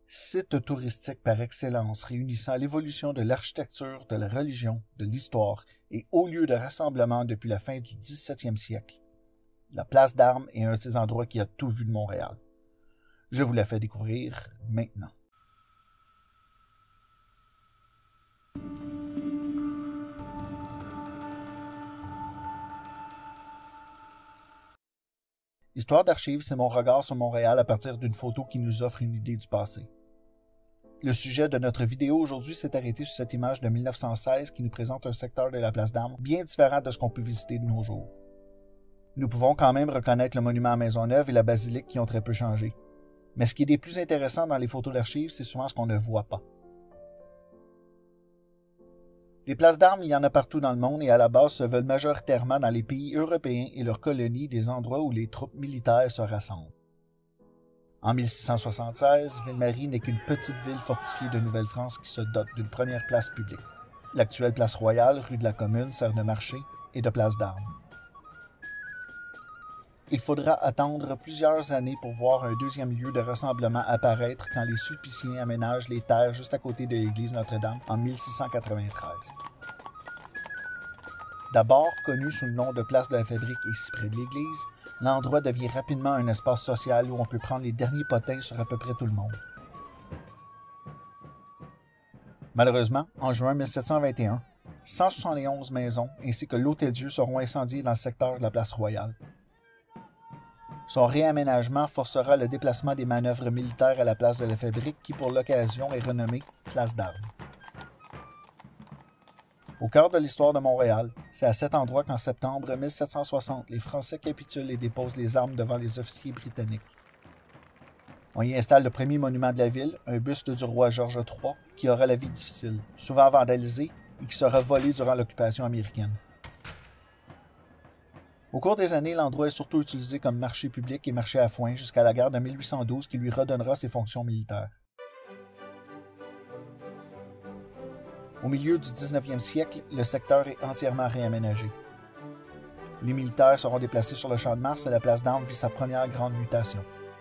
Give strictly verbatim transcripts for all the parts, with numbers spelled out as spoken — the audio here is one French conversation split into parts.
Site touristique par excellence réunissant l'évolution de l'architecture, de la religion, de l'histoire et haut lieu de rassemblement depuis la fin du dix-septième siècle. La place d'Armes est un de ces endroits qui a tout vu de Montréal. Je vous la fais découvrir maintenant. Histoire d'archives, c'est mon regard sur Montréal à partir d'une photo qui nous offre une idée du passé. Le sujet de notre vidéo aujourd'hui s'est arrêté sur cette image de mille neuf cent seize qui nous présente un secteur de la place d'Armes bien différent de ce qu'on peut visiter de nos jours. Nous pouvons quand même reconnaître le monument à Maisonneuve et la basilique qui ont très peu changé. Mais ce qui est des plus intéressant dans les photos d'archives, c'est souvent ce qu'on ne voit pas. Des places d'armes, il y en a partout dans le monde et à la base se veulent majoritairement dans les pays européens et leurs colonies des endroits où les troupes militaires se rassemblent. En mille six cent soixante-seize, Ville-Marie n'est qu'une petite ville fortifiée de Nouvelle-France qui se dote d'une première place publique. L'actuelle place Royale, rue de la Commune, sert de marché et de place d'armes. Il faudra attendre plusieurs années pour voir un deuxième lieu de rassemblement apparaître quand les Sulpiciens aménagent les terres juste à côté de l'église Notre-Dame en mille six cent quatre-vingt-treize. D'abord connu sous le nom de place de la Fabrique et si près de l'église, l'endroit devient rapidement un espace social où on peut prendre les derniers potins sur à peu près tout le monde. Malheureusement, en juin mille sept cent vingt et un, cent soixante et onze maisons ainsi que l'Hôtel-Dieu seront incendiées dans le secteur de la place Royale. Son réaménagement forcera le déplacement des manœuvres militaires à la place de la Fabrique qui, pour l'occasion, est renommée Place d'Armes. Au cœur de l'histoire de Montréal, c'est à cet endroit qu'en septembre mille sept cent soixante, les Français capitulent et déposent les armes devant les officiers britanniques. On y installe le premier monument de la ville, un buste du roi George trois, qui aura la vie difficile, souvent vandalisé et qui sera volé durant l'occupation américaine. Au cours des années, l'endroit est surtout utilisé comme marché public et marché à foin jusqu'à la guerre de mille huit cent douze qui lui redonnera ses fonctions militaires. Au milieu du dix-neuvième siècle, le secteur est entièrement réaménagé. Les militaires seront déplacés sur le Champ de Mars et la place d'Armes vit sa première grande mutation.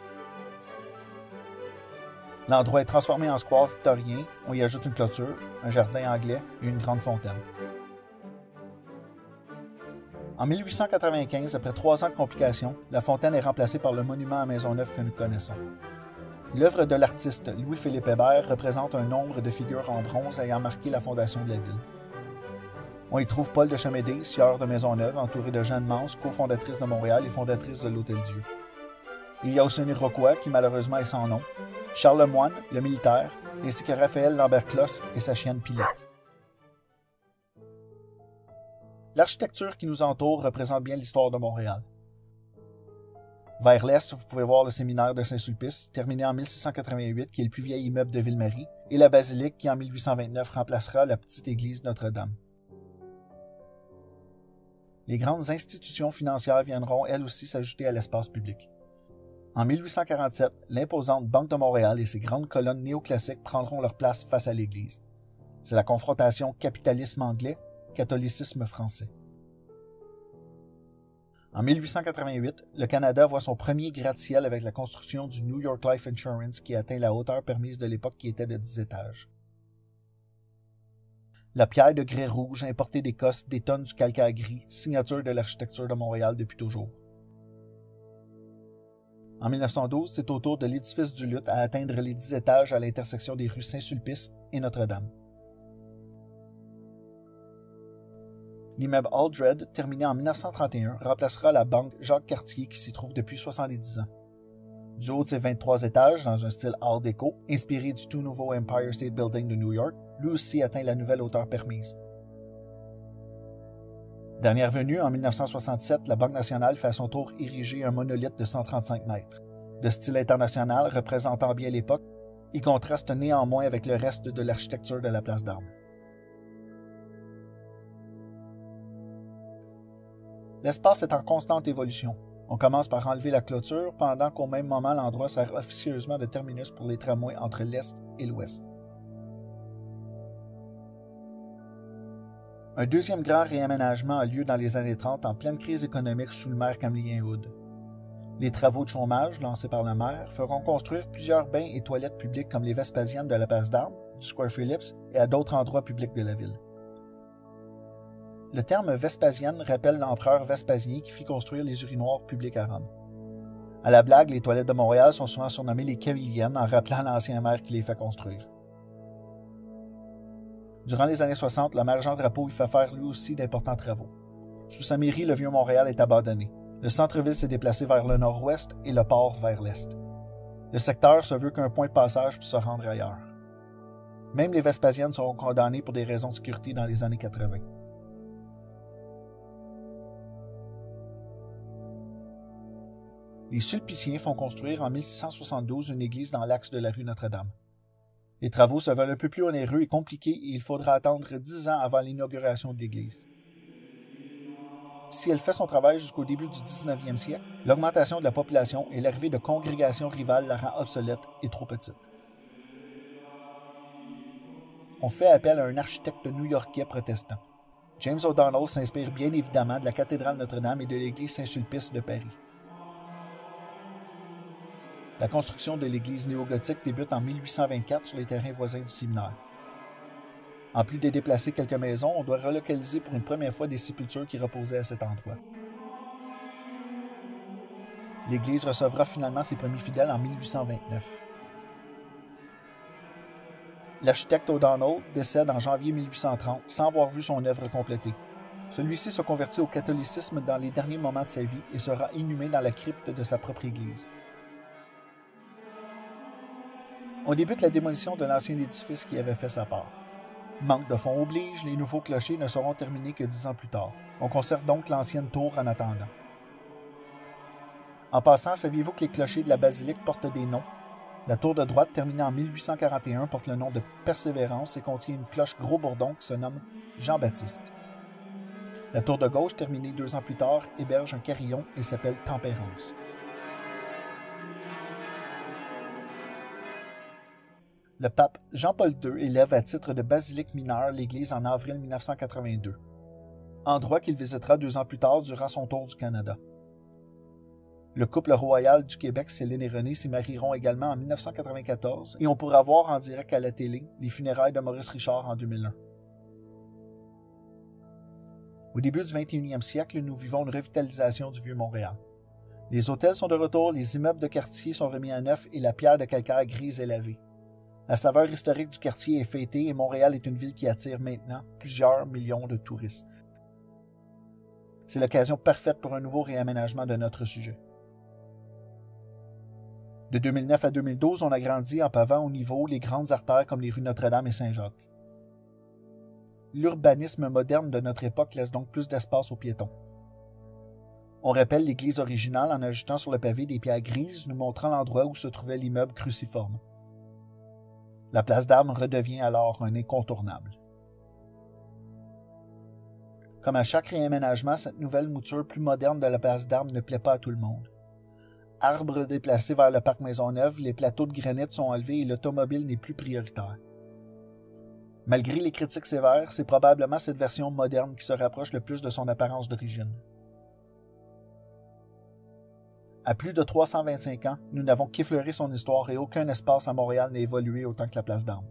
L'endroit est transformé en square victorien, on y ajoute une clôture, un jardin anglais et une grande fontaine. En mille huit cent quatre-vingt-quinze, après trois ans de complications, la fontaine est remplacée par le monument à Maisonneuve que nous connaissons. L'œuvre de l'artiste Louis-Philippe Hébert représente un nombre de figures en bronze ayant marqué la fondation de la ville. On y trouve Paul de Chemédé, sieur de Maisonneuve, entouré de Jeanne Mance, cofondatrice de Montréal et fondatrice de l'Hôtel-Dieu. Il y a aussi un Iroquois, qui malheureusement est sans nom, Charles Lemoine, le militaire, ainsi que Raphaël Lambert-Closse et sa chienne Pilette. L'architecture qui nous entoure représente bien l'histoire de Montréal. Vers l'est, vous pouvez voir le séminaire de Saint-Sulpice, terminé en mille six cent quatre-vingt-huit, qui est le plus vieil immeuble de Ville-Marie, et la basilique qui, en mille huit cent vingt-neuf, remplacera la petite église Notre-Dame. Les grandes institutions financières viendront, elles aussi, s'ajouter à l'espace public. En mille huit cent quarante-sept, l'imposante Banque de Montréal et ses grandes colonnes néoclassiques prendront leur place face à l'église. C'est la confrontation capitalisme anglais, catholicisme français. En mille huit cent quatre-vingt-huit, le Canada voit son premier gratte-ciel avec la construction du New York Life Insurance qui atteint la hauteur permise de l'époque qui était de dix étages. La pierre de grès rouge importée d'Écosse détonne du calcaire gris, signature de l'architecture de Montréal depuis toujours. En mille neuf cent douze, c'est au tour de l'édifice du Lutte à atteindre les dix étages à l'intersection des rues Saint-Sulpice et Notre-Dame. L'immeuble Aldred, terminé en mille neuf cent trente et un, remplacera la banque Jacques-Cartier qui s'y trouve depuis soixante-dix ans. Du haut de ses vingt-trois étages, dans un style Art déco, inspiré du tout nouveau Empire State Building de New York, lui aussi atteint la nouvelle hauteur permise. Dernière venue, en mille neuf cent soixante-sept, la Banque nationale fait à son tour ériger un monolithe de cent trente-cinq mètres. De style international, représentant bien l'époque, il contraste néanmoins avec le reste de l'architecture de la place d'Armes. L'espace est en constante évolution. On commence par enlever la clôture, pendant qu'au même moment l'endroit sert officieusement de terminus pour les tramways entre l'Est et l'Ouest. Un deuxième grand réaménagement a lieu dans les années trente en pleine crise économique sous le maire Kamlien Hood. Les travaux de chômage lancés par le maire feront construire plusieurs bains et toilettes publiques comme les Vespasiennes de la Place d'Armes, du Square Phillips et à d'autres endroits publics de la ville. Le terme Vespasienne rappelle l'empereur Vespasien qui fit construire les urinoirs publics à Rome. À la blague, les toilettes de Montréal sont souvent surnommées les Camilliennes en rappelant l'ancien maire qui les fait construire. Durant les années soixante, le maire Jean Drapeau y fait faire lui aussi d'importants travaux. Sous sa mairie, le vieux Montréal est abandonné. Le centre-ville s'est déplacé vers le nord-ouest et le port vers l'est. Le secteur se veut qu'un point de passage pour se rendre ailleurs. Même les Vespasiennes seront condamnées pour des raisons de sécurité dans les années quatre-vingt. Les Sulpiciens font construire en mille six cent soixante-douze une église dans l'axe de la rue Notre-Dame. Les travaux se veulent un peu plus onéreux et compliqués et il faudra attendre dix ans avant l'inauguration de l'église. Si elle fait son travail jusqu'au début du dix-neuvième siècle, l'augmentation de la population et l'arrivée de congrégations rivales la rend obsolète et trop petite. On fait appel à un architecte new-yorkais protestant. James O'Donnell s'inspire bien évidemment de la cathédrale Notre-Dame et de l'église Saint-Sulpice de Paris. La construction de l'église néogothique débute en mille huit cent vingt-quatre sur les terrains voisins du séminaire. En plus de déplacer quelques maisons, on doit relocaliser pour une première fois des sépultures qui reposaient à cet endroit. L'église recevra finalement ses premiers fidèles en mille huit cent vingt-neuf. L'architecte O'Donnell décède en janvier mille huit cent trente sans avoir vu son œuvre complétée. Celui-ci se convertit au catholicisme dans les derniers moments de sa vie et sera inhumé dans la crypte de sa propre église. On débute la démolition de l'ancien édifice qui avait fait sa part. Manque de fonds oblige, les nouveaux clochers ne seront terminés que dix ans plus tard. On conserve donc l'ancienne tour en attendant. En passant, saviez-vous que les clochers de la basilique portent des noms? La tour de droite, terminée en mille huit cent quarante et un, porte le nom de Persévérance et contient une cloche Gros Bourdon qui se nomme Jean-Baptiste. La tour de gauche, terminée deux ans plus tard, héberge un carillon et s'appelle Tempérance. Le pape Jean-Paul deux élève à titre de basilique mineure l'église en avril mille neuf cent quatre-vingt-deux, endroit qu'il visitera deux ans plus tard durant son tour du Canada. Le couple royal du Québec, Céline et René, s'y marieront également en mille neuf cent quatre-vingt-quatorze et on pourra voir en direct à la télé les funérailles de Maurice Richard en deux mille un. Au début du vingt et unième siècle, nous vivons une revitalisation du Vieux-Montréal. Les hôtels sont de retour, les immeubles de quartier sont remis à neuf et la pierre de calcaire grise est lavée. La saveur historique du quartier est fêtée et Montréal est une ville qui attire maintenant plusieurs millions de touristes. C'est l'occasion parfaite pour un nouveau réaménagement de notre sujet. De deux mille neuf à deux mille douze, on a grandi en pavant au niveau les grandes artères comme les rues Notre-Dame et Saint-Jacques. L'urbanisme moderne de notre époque laisse donc plus d'espace aux piétons. On rappelle l'église originale en ajoutant sur le pavé des pierres grises, nous montrant l'endroit où se trouvait l'immeuble cruciforme. La place d'Armes redevient alors un incontournable. Comme à chaque réaménagement, cette nouvelle mouture plus moderne de la place d'Armes ne plaît pas à tout le monde. Arbres déplacés vers le parc Maisonneuve, les plateaux de granit sont enlevés et l'automobile n'est plus prioritaire. Malgré les critiques sévères, c'est probablement cette version moderne qui se rapproche le plus de son apparence d'origine. À plus de trois cent vingt-cinq ans, nous n'avons qu'effleuré son histoire et aucun espace à Montréal n'a évolué autant que la place d'Armes.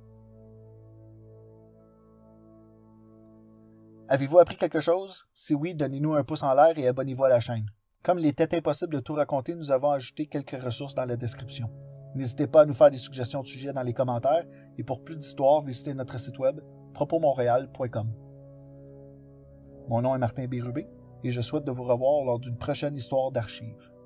Avez-vous appris quelque chose? Si oui, donnez-nous un pouce en l'air et abonnez-vous à la chaîne. Comme il était impossible de tout raconter, nous avons ajouté quelques ressources dans la description. N'hésitez pas à nous faire des suggestions de sujets dans les commentaires et pour plus d'histoires, visitez notre site web propos montréal point com. Mon nom est Martin Bérubé et je souhaite de vous revoir lors d'une prochaine histoire d'archives.